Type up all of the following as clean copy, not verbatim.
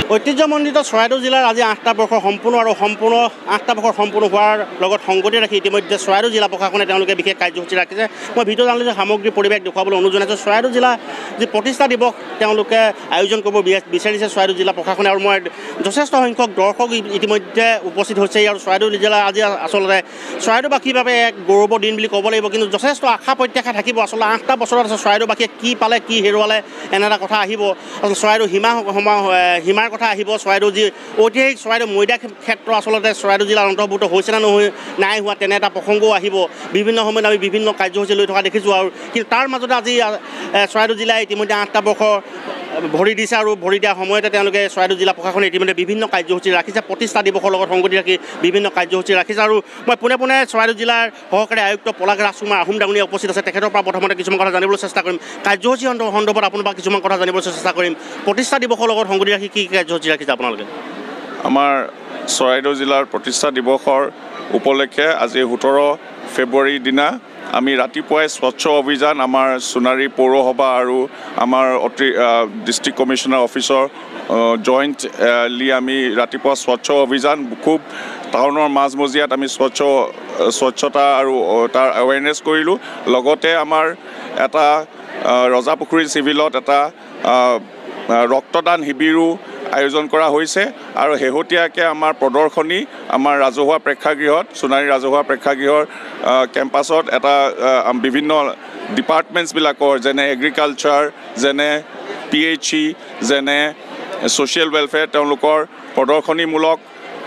ঐতিহ্যমণ্ডিত চৰাইদেউ জিলাৰ আজি ৮টা বৰ্ষৰ সম্পূৰ্ণ হোৱাৰ লগত সংগতি ৰাখি ইতিমধ্যে চৰাইদেউ জিলা প্ৰশাসনে তেওঁলোকে বিশেষ কাৰ্যসূচী ৰাখিছে। মই ভিডিঅ' জাৰ্নেলিষ্ট সামগ্ৰী পৰিৱেশ দেখুৱাবলৈ অনুৰোধ জনাইছোঁ। চৰাইদেউ জিলা যি প্ৰতিষ্ঠা দিৱস তেওঁলোকে আয়োজন কৰিব বিচাৰিছে চৰাইদেউ জিলা প্ৰশাসনে, আৰু মই যথেষ্ট সংখ্যক দৰ্শক ইতিমধ্যে উপস্থিত হৈছে। আৰু চৰাইদেউ জিলা আজি আচলতে চৰাইদেউবাসীৰ বাবে এক গৌৰৱৰ দিন বুলি ক'ব লাগিব, কিন্তু যথেষ্ট আশা প্ৰত্যাশা থাকিব। আচলতে 8টা বছৰত আছে চৰাইদেউবাসীয়ে কি পালে কি হেৰুৱালে এনে এটা কথা আহিব। আচলতে চৰাইদেউ সীমাৰ কথা আহিব। চৰাইদেউ যি ঐতিহাসিক চৰাইদেউ মৈদাম ক্ষেত্ৰ আচলতে চৰাইদেউ জিলাৰ অন্তৰ্ভুক্ত হৈছে নে নাই হোৱা তেনে এটা প্ৰসংগও আহিব। বিভিন্ন সময়ত আমি বিভিন্ন কাৰ্যসূচী লৈ থকা দেখিছোঁ। আৰু কিন্তু তাৰ মাজতে আজি চৰাইদেউ জিলাই ইতিমধ্যে 8টা বৰ্ষ ভৰি দিছে, আৰু ভৰি দিয়াৰ সময়তে তেওঁলোকে চৰাইদেউ জিলা প্ৰশাসনে ইতিমধ্যে বিভিন্ন কাৰ্যসূচী ৰাখিছে। প্ৰতিষ্ঠা দিৱসৰ লগত সংগতি ৰাখি বিভিন্ন কাৰ্যসূচী ৰাখিছে। আৰু মই পোনে চৰাইদেউ জিলাৰ সহকাৰী আয়ুক্ত পলাশ ৰাজকুমাৰ আহোম ডাঙৰীয়া উপস্থিত আছে। তেখেতৰ পৰা প্ৰথমতে কিছুমান কথা জানিবলৈ চেষ্টা কৰিম। কাৰ্যসূচী সন্দৰ্ভত আপোনাৰ পৰা কিছুমান কথা জানিবলৈ চেষ্টা কৰিম। প্ৰতিষ্ঠা দিৱসৰ লগত সংগতি ৰাখি কি কাৰ্যসূচী ৰাখিছে আপোনালোকে? আমাৰ চৰাইদেউ জিলাৰ প্ৰতিষ্ঠা দিৱসৰ উপলক্ষে আজি 17 ফেব্ৰুৱাৰীৰ দিনা আমি ৰাতিপুৱাই স্বচ্ছ অভিযান আমাৰ সোণাৰী পৌৰসভা আৰু আমাৰ ডিষ্ট্ৰিক্ট কমিশ্যনাৰ অফিচৰ জইণ্টলি আমি ৰাতিপুৱা স্বচ্ছ অভিযান খুব টাউনৰ মাজমজিয়াত আমি স্বচ্ছতা আৰু তাৰ এৱেৰনেছ কৰিলোঁ। লগতে আমাৰ এটা ৰজাপুখুৰী চিভিলত এটা ৰক্তদান শিবিৰো আয়োজন কৰা হৈছে। আৰু শেহতীয়াকৈ আমাৰ প্ৰদৰ্শনী আমাৰ ৰাজহুৱা প্ৰেক্ষাগৃহত সোণাৰী ৰাজহুৱা প্ৰেক্ষাগৃহৰ কেম্পাছত এটা বিভিন্ন ডিপাৰ্টমেণ্টছবিলাকৰ যেনে এগ্ৰিকালচাৰ, যেনে PHE, যেনে ছ'চিয়েল ৱেলফেয়াৰ তেওঁলোকৰ প্ৰদৰ্শনীমূলক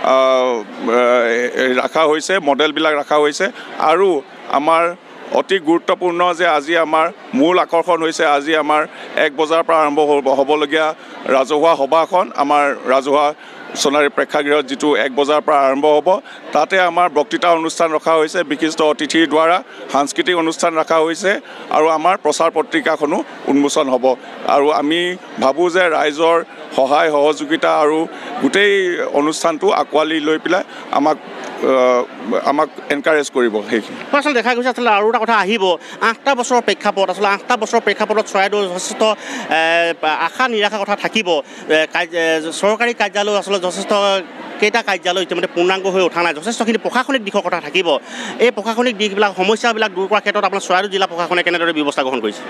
ৰখা হৈছে, মডেলবিলাক ৰখা হৈছে। আৰু আমাৰ অতি গুৰুত্বপূৰ্ণ যে আজি আমাৰ মূল আকৰ্ষণ হৈছে আজি আমাৰ 1 বজাৰ পৰা আৰম্ভ হ'বলগীয়া ৰাজহুৱা সভাখন আমাৰ ৰাজহুৱা সোণাৰী প্ৰেক্ষাগৃহত যিটো 1 বজাৰ পৰা আৰম্ভ হ'ব। তাতে আমাৰ বক্তৃতা অনুষ্ঠান ৰখা হৈছে, বিশিষ্ট অতিথিৰ দ্বাৰা সাংস্কৃতিক অনুষ্ঠান ৰখা হৈছে, আৰু আমাৰ প্ৰচাৰ পত্ৰিকাখনো উন্মোচন হ'ব। আৰু আমি ভাবোঁ যে ৰাইজৰ সহায় সহযোগিতা আৰু গোটেই অনুষ্ঠানটো আঁকোৱালি লৈ পেলাই আমাক এনকাৰেজ কৰিব। সেইখিনি আচলতে দেখা গৈছে। আচলতে আৰু এটা কথা আহিব, 8টা বছৰৰ প্ৰেক্ষাপট, আচলতে 8টা বছৰৰ প্ৰেক্ষাপটত চৰাইদেউ যথেষ্ট আশা নিৰাশাৰ কথা থাকিব। চৰকাৰী কাৰ্যালয় আচলতে যথেষ্ট কেইটা কাৰ্যালয় ইতিমধ্যে পূৰ্ণাংগ হৈ উঠা নাই, যথেষ্টখিনি প্ৰশাসনিক দিশৰ কথা থাকিব। এই প্ৰশাসনিক দিশবিলাক সমস্যাবিলাক দূৰ কৰাৰ ক্ষেত্ৰত আপোনাৰ চৰাইদেউ জিলা প্ৰশাসনে কেনেদৰে ব্যৱস্থা গ্ৰহণ কৰিছে?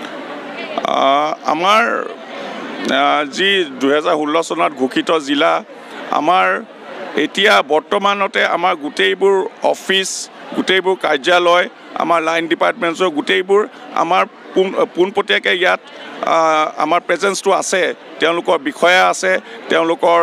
আমাৰ যি 2016 চনত ঘোষিত জিলা, আমাৰ এতিয়া বৰ্তমানতে আমাৰ গোটেইবোৰ অফিচ, গোটেইবোৰ কাৰ্যালয়, আমাৰ লাইন ডিপাৰ্টমেণ্টছৰ গোটেইবোৰ আমাৰ পোনপটীয়াকৈ ইয়াত আমাৰ প্ৰেজেঞ্চটো আছে। তেওঁলোকৰ বিষয়া আছে, তেওঁলোকৰ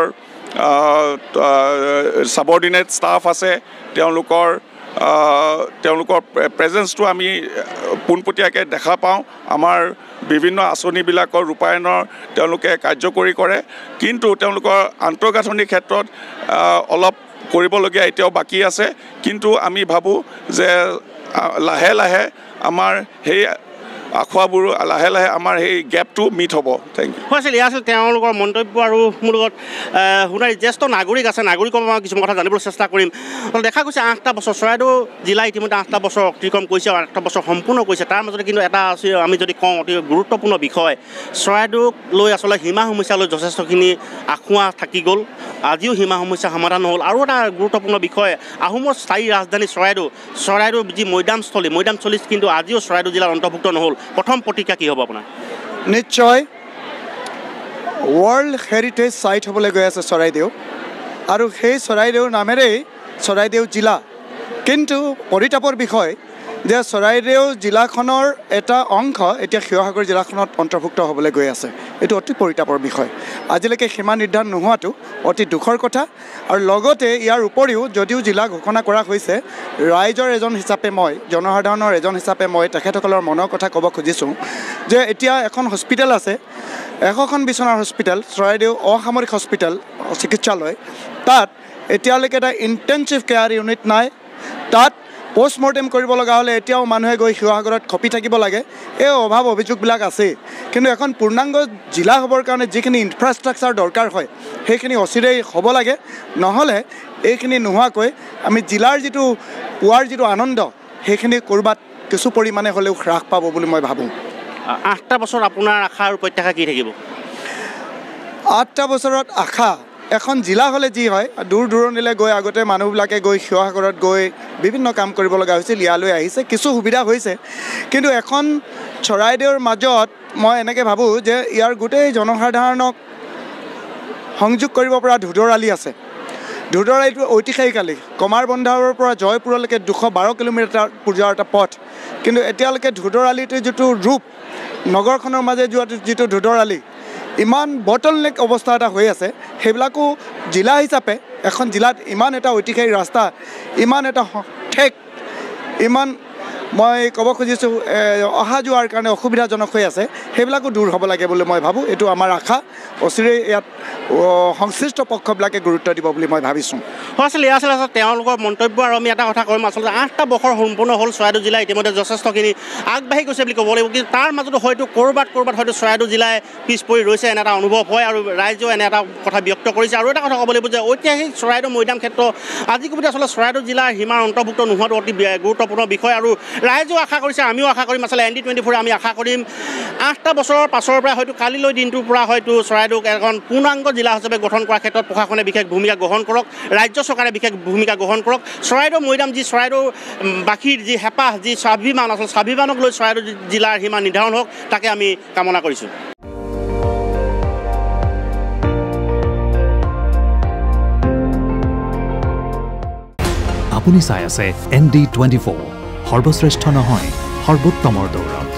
ছাবঅৰ্ডিনেট ষ্টাফ আছে, তেওঁলোকৰ প্ৰেজেঞ্চটো আমি পোনপটীয়াকৈ দেখা পাওঁ। আমাৰ বিভিন্ন আঁচনিবিলাকৰ ৰূপায়ণৰ তেওঁলোকে কাৰ্যকৰী কৰে, কিন্তু তেওঁলোকৰ আন্তঃগাঁথনিৰ ক্ষেত্ৰত অলপ কৰিবলগীয়া এতিয়াও বাকী আছে। কিন্তু আমি ভাবোঁ যে লাহে লাহে আমাৰ সেই আখোৱাবোৰ লাহে লাহে আমাৰ সেই গেপটো মিট হ'ব। Thank you. হয়, এয়া আছিল তেওঁলোকৰ মন্তব্য। আৰু মোৰ লগত সোণাৰী জ্যেষ্ঠ নাগৰিক আছে, নাগৰিকৰ পৰা কিছুমান কথা জানিবলৈ চেষ্টা কৰিম। দেখা গৈছে 8টা বছৰ চৰাইদেউ জিলা ইতিমধ্যে 8টা বছৰ অতিক্ৰম কৰিছে, 8টা বছৰ সম্পূৰ্ণ কৰিছে। তাৰ মাজতে কিন্তু এটা আছে, আমি যদি কওঁ অতি গুৰুত্বপূৰ্ণ বিষয়, চৰাইদেউক লৈ আচলতে সীমা সমস্যা লৈ যথেষ্টখিনি আঁসোৱা থাকি গ'ল। আজিও সীমা সমস্যা সমাধান নহ'ল। আৰু এটা গুৰুত্বপূৰ্ণ বিষয়, আহোমৰ স্থায়ী ৰাজধানী চৰাইদেউৰ যি মৈদামস্থলী কিন্তু আজিও চৰাইদেউ জিলাৰ অন্তৰ্ভুক্ত নহ'ল। প্ৰথম প্ৰতিক্ৰিয়া কি হ'ব আপোনাৰ? নিশ্চয় ৱৰ্ল্ড হেৰিটেজ ছাইট হ'বলৈ গৈ আছে চৰাইদেউ, আৰু সেই চৰাইদেউৰ নামেৰেই চৰাইদেউ জিলা। কিন্তু পৰিতাপৰ বিষয় যে চৰাইদেউ জিলাখনৰ এটা অংশ এতিয়া শিৱসাগৰ জিলাখনত অন্তৰ্ভুক্ত হ'বলৈ গৈ আছে। এইটো অতি পৰিতাপৰ বিষয়। আজিলৈকে সীমা নিৰ্ধাৰণ নোহোৱাটো অতি দুখৰ কথা। আৰু লগতে ইয়াৰ উপৰিও যদিও জিলা ঘোষণা কৰা হৈছে, ৰাইজৰ এজন হিচাপে মই, জনসাধাৰণৰ এজন হিচাপে মই তেখেতসকলৰ মনৰ কথা ক'ব খুজিছোঁ যে এতিয়া এখন হস্পিটেল আছে, 100খন বিচনাৰ হস্পিটেল, চৰাইদেউ অসামৰিক হস্পিটেল চিকিৎসালয়। তাত এতিয়ালৈকে এটা ইণ্টেনচিভ কেয়াৰ ইউনিট নাই। তাত পোষ্টমৰ্টেম কৰিব লগা হ'লে এতিয়াও মানুহে গৈ শিৱসাগৰত খপি থাকিব লাগে। এই অভাৱ অভিযোগবিলাক আছেই। কিন্তু এখন পূৰ্ণাংগ জিলা হ'বৰ কাৰণে যিখিনি ইনফ্ৰাষ্ট্ৰাকচাৰ দৰকাৰ হয় সেইখিনি অচিৰেই হ'ব লাগে। নহ'লে এইখিনি নোহোৱাকৈ আমি জিলাৰ পোৱাৰ যিটো আনন্দ সেইখিনি ক'ৰবাত কিছু পৰিমাণে হ'লেও হ্ৰাস পাব বুলি মই ভাবোঁ। 8টা বছৰ আপোনাৰ আশা আৰু প্ৰত্যাশা কি থাকিব? 8টা বছৰত আশা এখন জিলা হ'লে যি হয় দূৰ দূৰণিলৈ গৈ আগতে মানুহবিলাকে গৈ শিৱসাগৰত গৈ বিভিন্ন কাম কৰিব লগা হৈছিল ইয়ালৈ আহিছে কিছু সুবিধা হৈছে কিন্তু এখন চৰাইদেউৰ মাজত মই এনেকৈ ভাবোঁ যে ইয়াৰ গোটেই জনসাধাৰণক সংযোগ কৰিব পৰা ধুদৰ আলি আছে ধুদৰ আলিটো ঐতিহাসিক কমাৰ বন্ধাৰৰ পৰা জয়পুৰলৈকে 212 কিলোমিটাৰ পৰ্যায়ৰ এটা পথ কিন্তু এতিয়ালৈকে ধুদৰ আলিটোৰ যিটো ৰূপ নগৰখনৰ মাজে যোৱাটো যিটো ধুদৰ আলি ইমান বটলনেক অৱস্থা এটা হৈ আছে সেইবিলাকো জিলা হিচাপে এখন জিলাত ইমান এটা ঐতিহাসিক ৰাস্তা ইমান এটা ঠেক ইমান মই ক'ব খুজিছোঁ অহা যোৱাৰ কাৰণে অসুবিধাজনক হৈ আছে সেইবিলাকো দূৰ হ'ব লাগে বুলি মই ভাবোঁ এইটো আমাৰ আশা অচিৰেই ইয়াত সংশ্লিষ্ট পক্ষবিলাকে গুৰুত্ব দিব বুলি মই ভাবিছোঁ আচলতে এয়া আছিল তেওঁলোকৰ মন্তব্য আৰু আমি এটা কথা কৰিম আচলতে 8টা বছৰ সম্পূৰ্ণ হ'ল চৰাইদেউ জিলা ইতিমধ্যে যথেষ্টখিনি আগবাঢ়ি গৈছে বুলি ক'ব লাগিব কিন্তু তাৰ মাজতো হয়তো ক'ৰবাত হয়তো চৰাইদেউ জিলাই পিছ পৰি ৰৈছে এনে এটা অনুভৱ হয় আৰু ৰাইজেও এনে এটা কথা ব্যক্ত কৰিছে আৰু এটা কথা ক'ব লাগিব যে ঐতিহাসিক চৰাইদেউ মৈদাম ক্ষেত্ৰ আজি কবিতা আচলতে চৰাইদেউ জিলাৰ সীমাৰ অন্তৰ্ভুক্ত নোহোৱাটো অতি গুৰুত্বপূৰ্ণ বিষয় আৰু ৰাইজেও আশা কৰিছে আমিও আশা কৰিম আচলতে ND24 আমি আশা কৰিম 8টা বছৰৰ পাছৰ পৰা হয়তো কালিলৈ দিনটোৰ পৰা হয়তো চৰাইদেউক এখন পূৰ্ণাংগ জিলা হিচাপে গঠন কৰাৰ ক্ষেত্ৰত প্ৰশাসনে বিশেষ ভূমিকা গ্ৰহণ কৰক ৰাজ্য চৰকাৰে বিশেষ ভূমিকা গ্ৰহণ কৰক চৰাইদেউ মৈদাম যি চৰাইদেউ বাসীৰ যি হেঁপাহ যি স্বাভিমান আচলতে স্বাভিমানক লৈ চৰাইদেউ জিলাৰ সীমা নিৰ্ধাৰণ হওক তাকে আমি কামনা কৰিছোঁ আপুনি চাই আছে ND24 সৰ্বশ্ৰেষ্ঠ নহয় সৰ্বোত্তমৰ দৌৰত